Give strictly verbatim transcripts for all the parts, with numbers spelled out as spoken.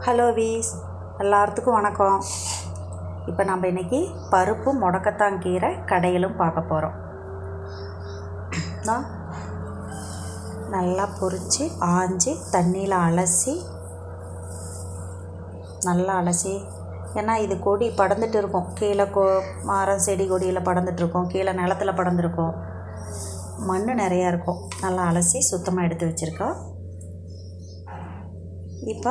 Hello views, எல்லாத்துக்கும் வணக்கம். இப்போ நம்ம இன்றைக்கி பருப்பு முடக்கத்தான் கீரை கடையிலும் பார்க்க போகிறோம். நல்லா பொரித்து ஆஞ்சி தண்ணியில் அலசி நல்லா அலசி, ஏன்னா இது கொடி படர்ந்துட்டு இருக்கும், கீழே கொ மரம் செடி கொடியில் படர்ந்துட்டுருக்கும், கீழே நிலத்தில் படர்ந்துருக்கும், மண் நிறையா இருக்கும். நல்லா அலசி சுத்தமாக எடுத்து வச்சுருக்கோம். இப்போ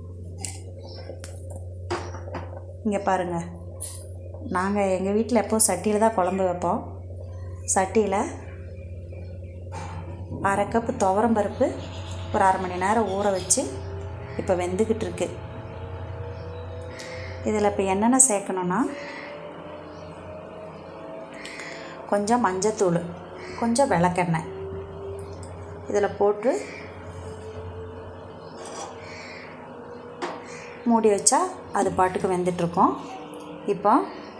இங்கே பாருங்கள், நாங்கள் எங்கள் வீட்டில் எப்போது சட்டியில் தான் குழம்பு வைப்போம். சட்டியில் அரை கப்பு துவரம் பருப்பு ஒரு அரை மணி நேரம் ஊற வச்சு இப்போ வெந்துக்கிட்டு இருக்கு. இதில் இப்போ என்னென்ன சேர்க்கணுன்னா, கொஞ்சம் மஞ்சத்தூள், கொஞ்சம் விளக்கெண்ணெய் இதில் போட்டு மூடி வச்சா அது பாட்டுக்கு வெந்துட்டுருக்கோம். இப்போ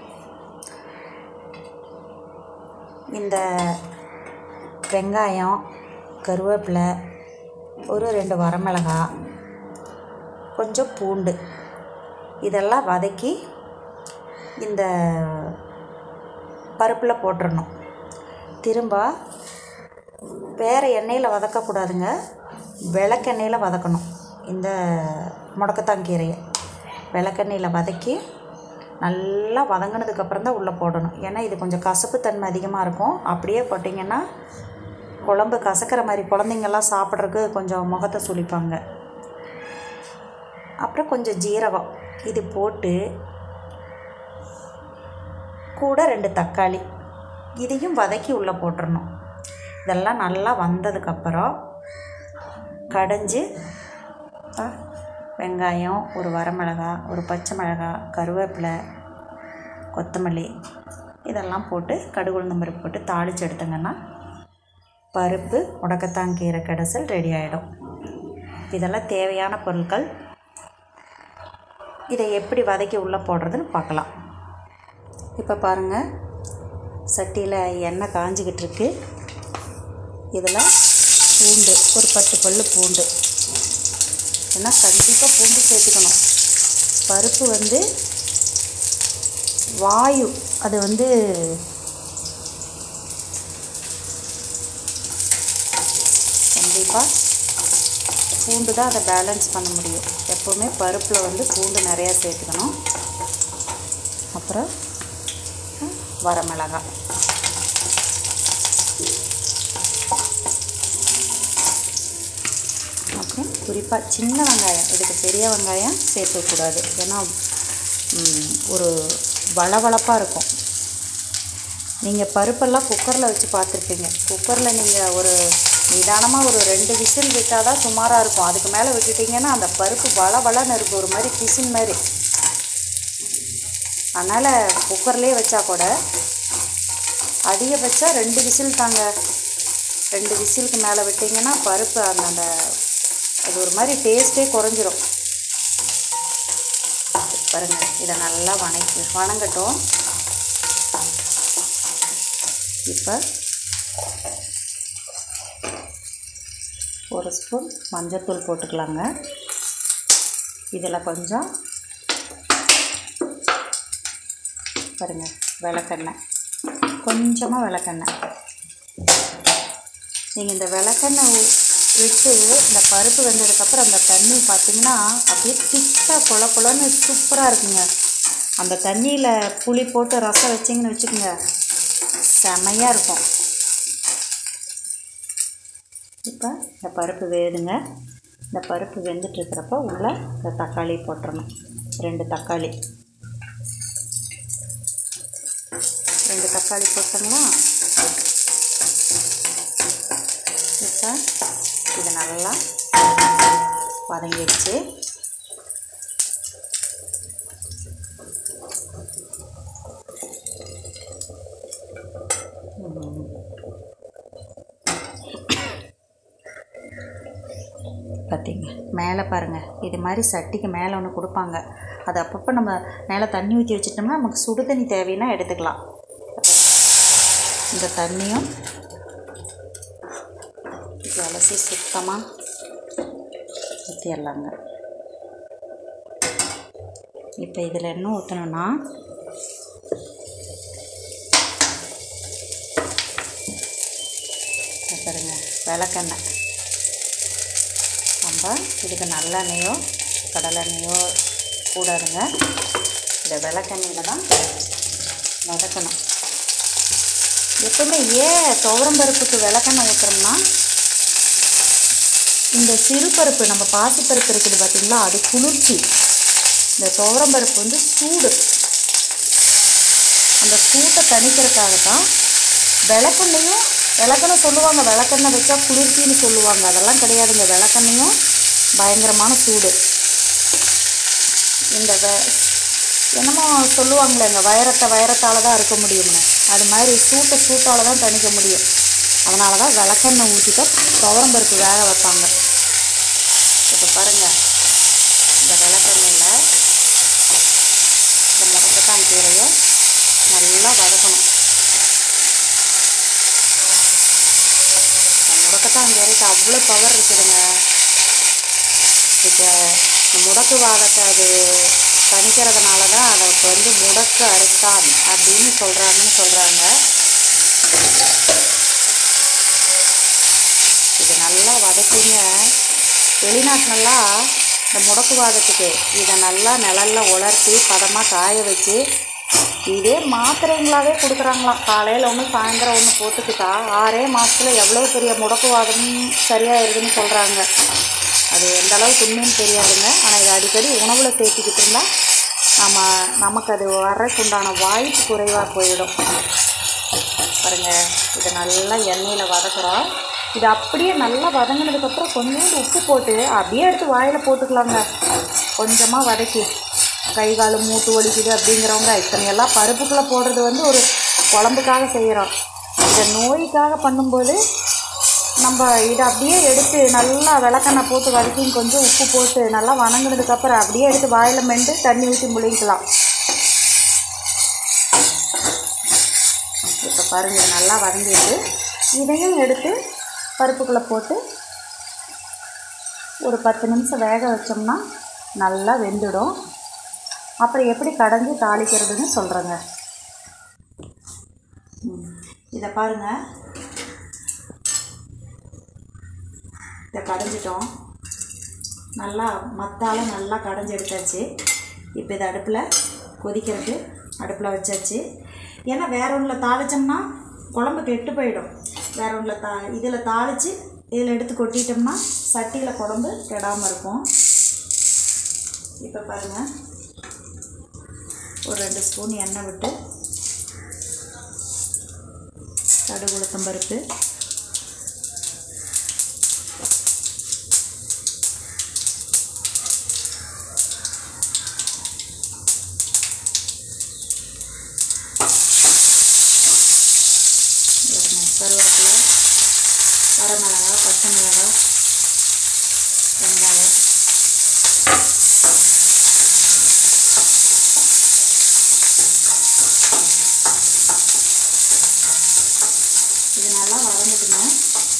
இந்த வெங்காயம், கருவேப்பிலை, ஒரு ரெண்டு வரமிளகாய், கொஞ்சம் பூண்டு இதெல்லாம் வதக்கி இந்த பருப்பில் போட்டுடணும். திரும்ப வேறு எண்ணெயில் வதக்கக்கூடாதுங்க, விளக்கெண்ணெயில் வதக்கணும். இந்த முடக்கத்தான் கீரையை விளக்கெண்ணெயில் வதக்கி நல்லா வதங்கினதுக்கப்புறம் தான் உள்ளே போடணும். ஏன்னா இது கொஞ்சம் கசப்புத்தன்மை அதிகமாக இருக்கும். அப்படியே போட்டிங்கன்னா குழம்பு கசக்கிற மாதிரி, குழந்தைங்கள்லாம் சாப்பிட்றதுக்கு கொஞ்சம் முகத்தை சுளிப்பாங்க. அப்புறம் கொஞ்சம் ஜீரகம் இது போட்டு, கூட ரெண்டு தக்காளி இதையும் வதக்கி உள்ளே போட்டுடணும். இதெல்லாம் நல்லா வந்ததுக்கப்புறம் கடைஞ்சி வெங்காயம், ஒரு வரமிளகாய், ஒரு பச்சை மிளகாய், கருவேப்பிலை, கொத்தமல்லி இதெல்லாம் போட்டு கடுகு உளுந்தம் பருப்பு போட்டு தாளித்து எடுத்தங்கன்னா பருப்பு முடக்கத்தான் கீரை கடைசல் ரெடி ஆகிடும். இதெல்லாம் தேவையான பொருட்கள். இதை எப்படி வதக்கி உள்ளே போடுறதுன்னு பார்க்கலாம். இப்போ பாருங்கள், சட்டியில் எண்ணெய் காஞ்சிக்கிட்டு இருக்கு. இதில் பூண்டு, ஒரு பத்து பல்லு பூண்டு, ஏன்னா கண்டிப்பாக பூண்டு சேர்த்துக்கணும். பருப்பு வந்து வாயு, அது வந்து கண்டிப்பாக பூண்டு தான் அதை பேலன்ஸ் பண்ண முடியும். எப்போவுமே பருப்பில் வந்து பூண்டு நிறையா சேர்த்துக்கணும். அப்புறம் வரமிளகாய், அப்புறம் குறிப்பாக சின்ன வெங்காயம், இதுக்கு பெரிய வெங்காயம் சேர்க்கக்கூடாது, ஏன்னா ஒரு வளவளப்பாக இருக்கும். நீங்கள் பருப்பெல்லாம் குக்கரில் வச்சு பார்த்துருப்பீங்க. குக்கரில் நீங்கள் ஒரு நிதானமாக ஒரு ரெண்டு விசில் விட்டால் தான் சுமாராக இருக்கும். அதுக்கு மேலே விட்டுட்டிங்கன்னா அந்த பருப்பு வளவளன்னு இருக்கும், ஒரு மாதிரி பிசின் மாதிரி. அதனால் குக்கர்லேயே வச்சா கூட அதிகபட்சம் ரெண்டு விசில் தாங்க. ரெண்டு விசிலுக்கு மேலே விட்டிங்கன்னா பருப்பு அந்த அந்த அது ஒரு மாதிரி டேஸ்ட்டே குறைஞ்சிரும். பாருங்கள், இதை நல்லா வணக்கி வணங்கட்டும். இப்போ ஒரு ஸ்பூன் மஞ்சத்தூள் போட்டுக்கலாங்க. இதில் கொஞ்சம் பாருங்கள் விளக்கெண்ணெய், கொஞ்சமாக விளக்கெண்ணெய். நீங்கள் இந்த விளக்கெண்ணெய் விட்டு இந்த பருப்பு வெந்ததுக்கப்புறம் அந்த தண்ணி பார்த்திங்கன்னா அப்படியே திக்காக கொல கொலன்னு சூப்பராக இருக்குங்க. அந்த தண்ணியில் புளி போட்டு ரசம் வச்சிங்கன்னு வச்சுக்கோங்க, செமையாக இருக்கும். இப்போ இந்த பருப்பு வேதுங்க. இந்த பருப்பு வெந்துட்டுருக்கிறப்ப உள்ள இந்த தக்காளி போட்டுறணும். ரெண்டு தக்காளி ரெண்டு தக்காளி போட்டோங்களா. இப்போ இது நல்லா வதங்கிடுச்சு. பார்த்திங்க, மேலே பாருங்கள், இது மாதிரி சட்டிக்கு மேலே ஒன்று கொடுப்பாங்க. அது அப்பப்போ நம்ம மேலே தண்ணி ஊற்றி வச்சிட்டோம்னா நமக்கு சுடு தண்ணி தேவைன்னா எடுத்துக்கலாம். இந்த தண்ணியும் அலசி சுத்தமாக ஊற்றிடலாங்க. இப்போ இதில் என்ன ஊற்றணும்னா பாருங்க விளக்கெண்ணெய். நம்ம இதுக்கு நல்லெண்ணெயோ கடலெண்ணெயோ கூடாதுங்க. இந்த விளக்கெண்ணெயில் தான் வதக்கணும். எப்பவுமே ஏன் துவரம்பருப்புக்கு விளக்கெண்ணெய் ஊற்றுறோம்னா, இந்த சிறுபருப்பு நம்ம பாசிப்பருப்பு இருக்குது பார்த்திங்களா, அது குளிர்ச்சி. இந்த துவரம்பருப்பு வந்து சூடு. அந்த சூட்டை தணிக்கிறதுக்காக தான் விளக்கெண்ணையும் விளக்கெண்ணெய் சொல்லுவாங்க. விளக்கெண்ணெய் வச்சா குளிர்ச்சின்னு சொல்லுவாங்க. அதெல்லாம் கிடையாதுங்க. விளக்கெண்ணையும் பயங்கரமான சூடு. இந்த வெ என்னமோ சொல்லுவாங்களேங்க, வைரத்தை வைரத்தால் தான் இருக்க முடியும்னு, அது மாதிரி சூட்டை சூட்டால் தான் தணிக்க முடியும். அதனால தான் விளக்கெண்ணெய் ஊற்றிட்டு துவரம்பருப்பு வேக வைப்பாங்க. இப்போ பாருங்கள், இந்த விளக்கெண்ணெயில் இந்த முடக்கத்தான் கீரையை நல்லா வதக்கணும். இந்த முடக்கத்தான் கீரைக்கு அவ்வளோ பவர் இருக்குதுங்க. இப்போ இந்த முடக்கு வாதத்தை அது தணிக்கிறதுனால தான் அதுக்கு வந்து முடக்கு அறுத்தான் அப்படின்னு சொல்கிறாங்கன்னு சொல்கிறாங்க. இது நல்லா வதக்கிங்க. வெளிநாட்டிலலாம் இந்த முடக்குவாதத்துக்கு இதை நல்லா நிழலில் உலர்த்தி பதமாக காய வச்சு இதே மாத்திரைங்களாகவே கொடுக்குறாங்களாம். காலையில் ஒன்று சாயந்தரம் ஒன்று போட்டுக்கிட்டா ஆறே மாதத்தில் எவ்வளோ பெரிய முடக்குவாதமும் சரியாயிருதுன்னு சொல்கிறாங்க. அது எந்த அளவுக்கு உண்மைன்னு தெரியாதுங்க. ஆனால் இது அடிக்கடி உணவில் சேர்த்துக்கிட்டு இருந்தால் நம்ம நமக்கு அது வர்றதுக்கு உண்டான வாய்ப்பு குறைவாக போயிடும். பாருங்கள், இதை நல்லா எண்ணெயில் வதக்குறோம். இது அப்படியே நல்லா வதங்கினதுக்கப்புறம் கொஞ்சோண்டு உப்பு போட்டு அப்படியே எடுத்து வாயில் போட்டுக்கலாங்க. கொஞ்சமாக வதக்கி கை கால் மூட்டு வலிக்குது அப்படிங்கிறவங்க இத்தனையெல்லாம் பருப்புக்குள்ளே போடுறது வந்து ஒரு குழம்புக்காக செய்கிறோம். இதை நோய்க்காக பண்ணும்போது நம்ம இதை அப்படியே எடுத்து நல்லா விளக்கெண்ணெய் போட்டு வதக்கி கொஞ்சம் உப்பு போட்டு நல்லா வதங்கினதுக்கப்புறம் அப்படியே எடுத்து வாயில் மெண்டு தண்ணி ஊற்றி முழுங்கிக்கலாம். இப்போ பாருங்கள், நல்லா வதங்கிட்டு இதையும் எடுத்து பருப்புக்குள்ளே போட்டு ஒரு பத்து நிமிஷம் வேக வச்சோம்னா நல்லா வெந்துடும். அப்புறம் எப்படி கடைஞ்சி தாளிக்கிறதுன்னு சொல்கிறேங்க. இதை பாருங்கள், இதை கடைஞ்சிட்டோம். நல்லா மத்தால் நல்லா கடைஞ்சி எடுத்தாச்சு. இப்போ இதை அடுப்பில் கொதிக்கிறது அடுப்பில் வச்சாச்சு. ஏன்னா வேற ஒன்றில் தாளித்தோம்னா குழம்பு கெட்டு போயிடும். வேற ஒன்றில் தா இதில் தாளித்து இதில் எடுத்து கொட்டிட்டோம்னா சட்டியில் குழம்பு கெடாமல் இருக்கும். இப்போ பாருங்கள், ஒரு ரெண்டு ஸ்பூன் எண்ணெய் விட்டு கடுகு உளுத்தம் பருப்பு, கருவேப்பிலை, வரமிளகா, பச்சை மிளகாய், வெங்காயம், இது நல்லா வதங்கிக்கணும்.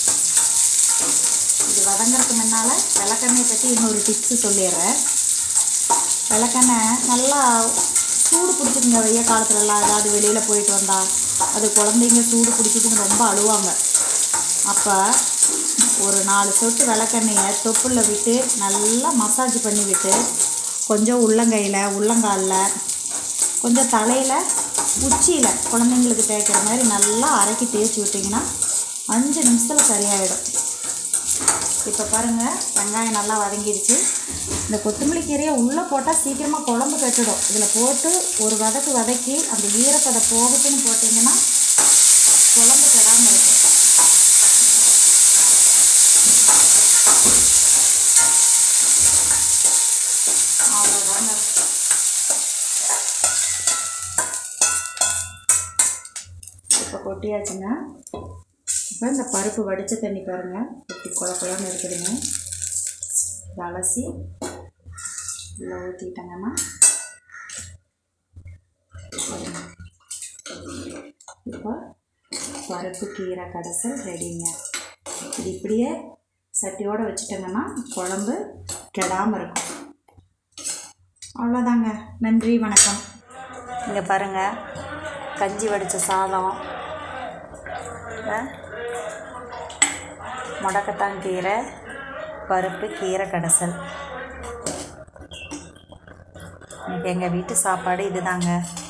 இது வதங்கிறதுக்கு முன்னால் விளக்கெண்ணெயை பற்றி இன்னொரு டிப்ஸு சொல்லிடுறேன். விளக்கெண்ணெய் நல்லா சூடு பிடிச்சிதுங்க. வெய்ய காலத்துலலாம் ஏதாவது வெளியில் போயிட்டு வந்தால் அது குழந்தைங்க சூடு பிடிச்சிதுன்னு ரொம்ப அழுவாங்க. அப்போ ஒரு நாலு சொட்டு விளக்கெண்ணெயை தொப்புளில் விட்டு நல்லா மசாஜ் பண்ணி விட்டு கொஞ்சம் உள்ளங்கையில் உள்ளங்காலில் கொஞ்சம் தலையில் உச்சியில் குழந்தைங்களுக்கு தேய்க்கிற மாதிரி நல்லா அரைக்கி தேய்ச்சி விட்டிங்கன்னா அஞ்சு நிமிஷத்தில் சரியாயிடும். இப்போ பாருங்கள், வெங்காயம் நல்லா வதங்கிடுச்சு. இந்த கொத்தமல்லி கீரையை உள்ளே போட்டால் சீக்கிரமாக குழம்பு கட்டிடும். இதில் போட்டு ஒரு வதக்கு வதக்கி அந்த ஈரப்பதை போகட்டுன்னு போட்டிங்கன்னா குழம்பு கெடாமல் இருக்கும். அவ்வளோதாங்க. இப்போ கொட்டியாச்சுங்க. இப்போ இந்த பருப்பு வடித்த தண்ணி பாருங்கள் எப்படி குழ குழன்னு இருக்குதுங்க. இதை அலசி இதில் ஊற்றிட்டங்கன்னா இப்போ பருப்பு கீரை கடைசல் ரெடிங்க. இது இப்படியே சட்டியோடு வச்சுட்டோங்கன்னா குழம்பு கெடாமல் இருக்கும். அவ்வளோதாங்க. நன்றி, வணக்கம். இங்கே பாருங்கள், கஞ்சி வடித்த சாதம், முடக்கத்தான் கீரை, பருப்பு, கீரை கடைசல். இன்றைக்கி எங்கள் வீட்டு சாப்பாடு இதுதாங்க.